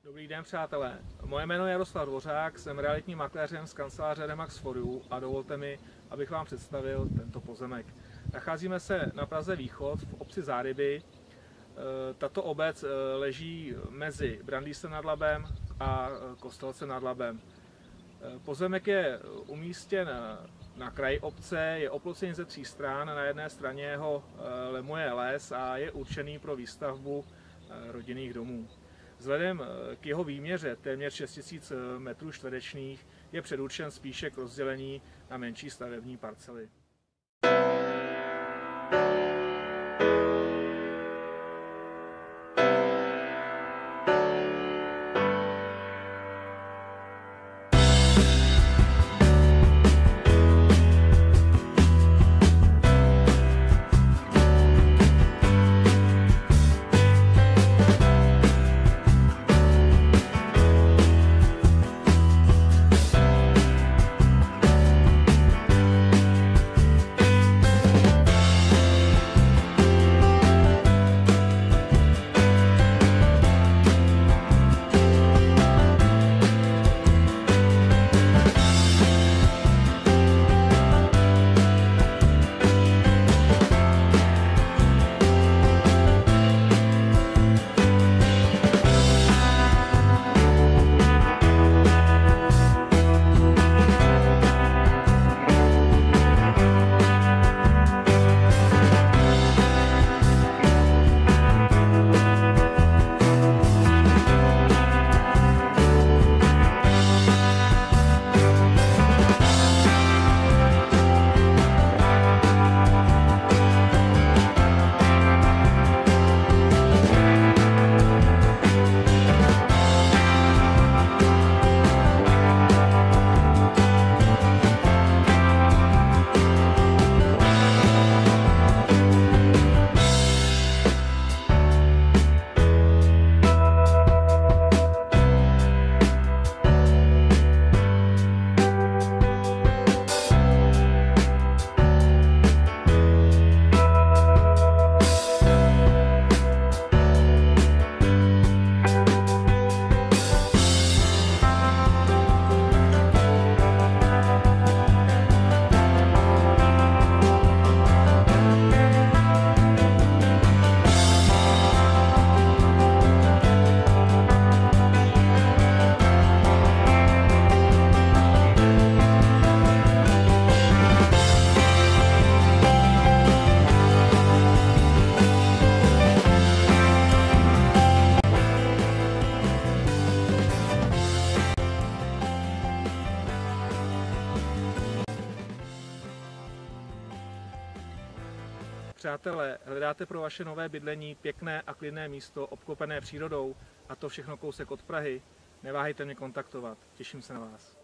Dobrý den, přátelé. Moje jméno je Jaroslav Dvořák, jsem realitním makléřem z kanceláře Remax For You a dovolte mi, abych vám představil tento pozemek. Nacházíme se na Praze Východ v obci Záryby. Tato obec leží mezi Brandýsem nad Labem a Kostelcem nad Labem. Pozemek je umístěn na kraji obce, je oplocený ze 3 stran, na jedné straně ho lemuje les a je určený pro výstavbu rodinných domů. Vzhledem k jeho výměře téměř 6000 m2 je předurčen spíše k rozdělení na menší stavební parcely. Přátelé, hledáte pro vaše nové bydlení pěkné a klidné místo obklopené přírodou a to všechno kousek od Prahy? Neváhejte mě kontaktovat, těším se na vás.